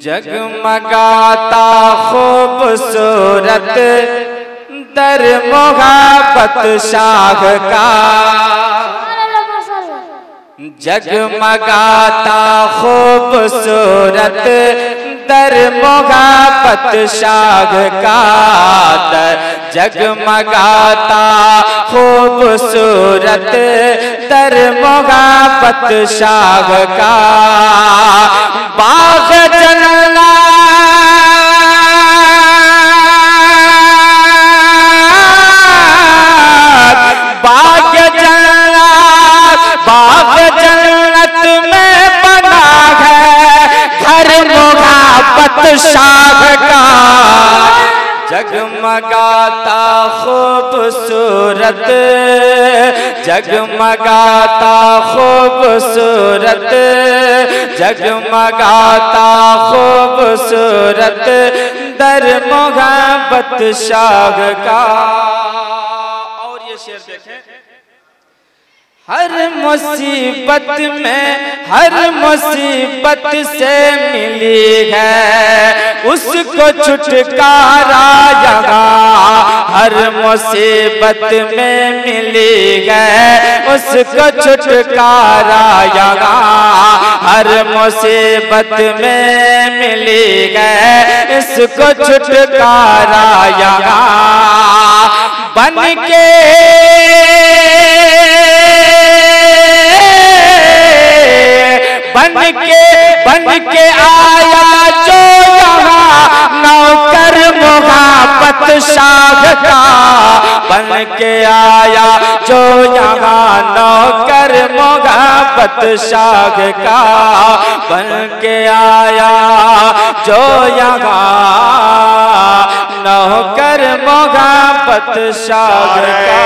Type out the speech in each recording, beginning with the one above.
जगमगाता खूबसूरत दर मोहब्बत शाह का, जगमगाता खूबसूरत दर मोहब्बत शाह का, जगमगाता खूबसूरत दर मोहब्बत शाह का। बाग़ जन्नत बाग़ जन्नत बाग़ जन्नत में बना है घर मोहब्बत शाह का। जगमगाता खूबसूरत, जगमगाता खूबसूरत, जगमगाता खूबसूरत दर मोहब्बत शाह का। और ये शेर देखें, हर मुसीबत में हर मुसीबत से मिली है उसको छुटकारा यहाँ, हर मुसीबत में मिली है उसको छुटकारा यहाँ, हर मुसीबत में मिली है इसको छुटकारा यहाँ। बन के आया जो यहाँ नौकर मोहब्बत शाह का, बन के आया जो यहाँ नौकर मोहब्बत शाह का, बन के आया जो यहाँ नौकर मोहब्बत शाह का।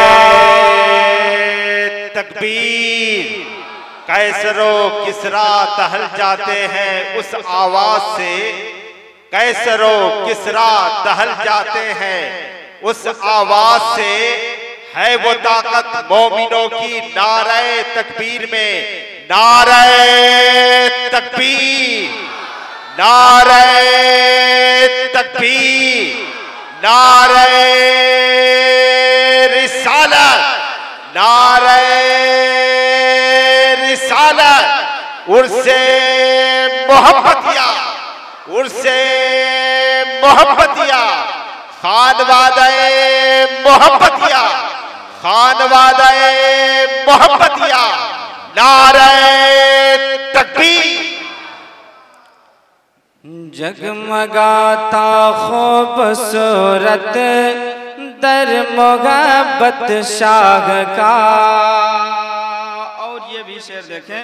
तकबीर। कैसरो किसरा टहल जाते हैं उस आवाज से, कैसरो किसरा टहल जाते हैं उस आवाज से, है वो ताकत मोमिनों की नारे तकबीर में। नारे तकबीर, नारे तकबीर, नारे रिसालत, नारे रिसालत, उर्से मोहब्बतिया, उर्से मोहब्बतिया, खानवादे मोहब्बतिया, खानवादे मोहब्बतिया, नारे तकबीर। जगमगाता खूबसूरत दर मोहब्बत शाह का। और ये भी शेर देखें,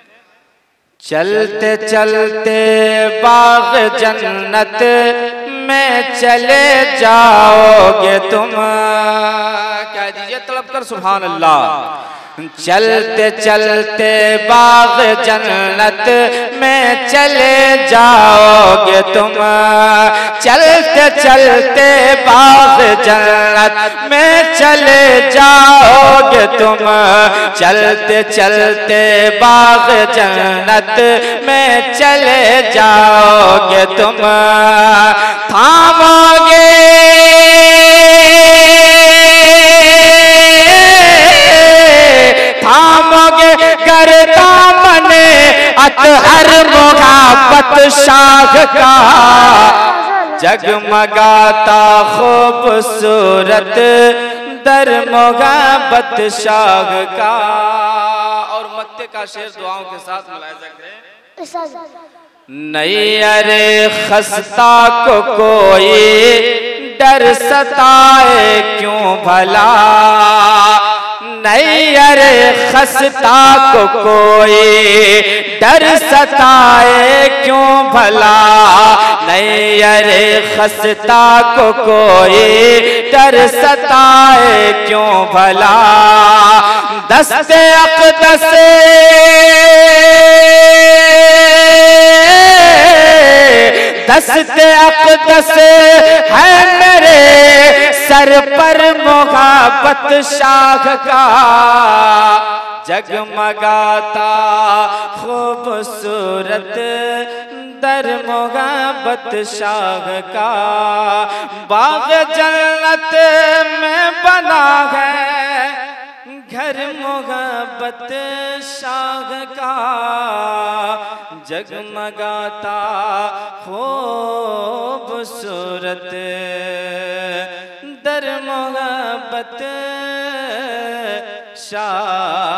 चलते चलते बाग़ जन्नत में चले जाओगे तुम। कह दीजिए तड़प कर सुभान अल्लाह। चलते चलते बाग़ जन्नत में चले जाओगे तुम, चलते चलते बाग़ जन्नत में चले जाओगे तुम, चलते चलते बाग़ जन्नत में चले जाओगे तुम। थामोगे थामोगे कर दामने अतहर मोहब्बत शाह का। जगमगाता खूबसूरत दर मोहब्बत शाह का। और मत्ते का शेर दुआओं के साथ मुलाहिजा करें। नहीं अरे खस्ता को कोई डर सताए क्यों भला, नहीं अरे खस्ता को कोई डर सताए क्यों भला, नहीं अरे खस्ता को कोई डर सताए क्यों भला। दस्ते अक़दस दस्ते अक़दस है मेरे सर पर मोहब्बत शाह का। जगमगाता खूबसूरत दर मोहब्बत शाह का, बाग जन्नत में बना है घर मोहब्बत शाह का, जगमगाता खूबसूरत दर मोहब्बत शाह